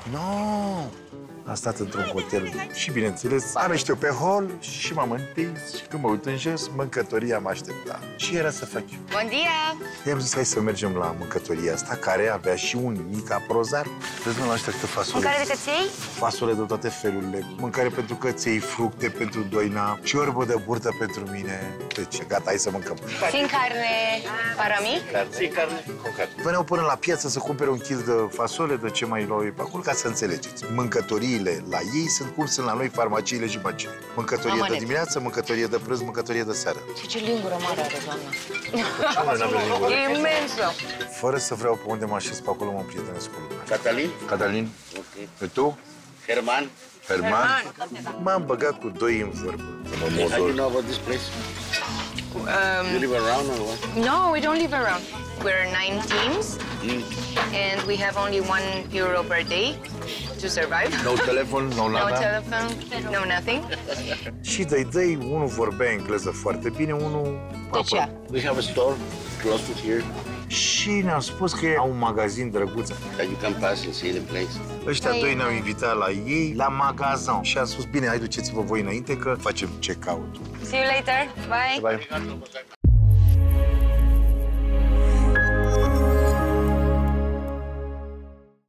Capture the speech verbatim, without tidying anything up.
Nu! Am stat într-un hotel și, bineînțeles, am ieșit eu pe hol și m-am întins și când mă uit în jos, mâncătoria mă aștepta. Și era să fac eu. Bun dia! I-am zis, hai să mergem la mâncătoria asta, care avea și un mic aprozar. Vezi, mă, la ăștia câte fasole. Mâncare de căței? Fasole de toate felurile. Mâncare pentru căței, fructe pentru doina, ciorbă de burtă pentru mine. Deci, gata, hai să mâncăm. Sin carne para mí? Sí, carne con carne. Veneau până la piață să cumpere un kil de fasole, de ce mai luau ei pe acolo, ca să înțelegeți. Mâncătoriile la ei sunt cum sunt la noi farmaciile și băncile. Mâncătorie Mama, de net. dimineață, mâncătorie de prânz, mâncătorie de seară. Și ce lingură mare are, doamna. E imensă. Fără să vreau pe unde mă așez, pe acolo mă prietenesc cu lumea. Catalin. Catalin, Ok. pe tu? Germán. Herman? M-am băgat cu doi în vorbă. How do you know about this place? You live around or what? No, we don't live around. We're nine teams, Mm. and we have only one euro per day to survive. No telefon, no No nada. telephone, no nothing. Și doi doi, unul vorbea engleză foarte bine, unul... De ce? We have a store close to here Și ne-au spus că au un magazin drăguț. that you can pass and see the place. Ăștia Păi- doi ne-au invitat la ei, la magazin. Și am spus, bine, hai duceți-vă voi înainte că facem check-out. See you later. Bye. Bye.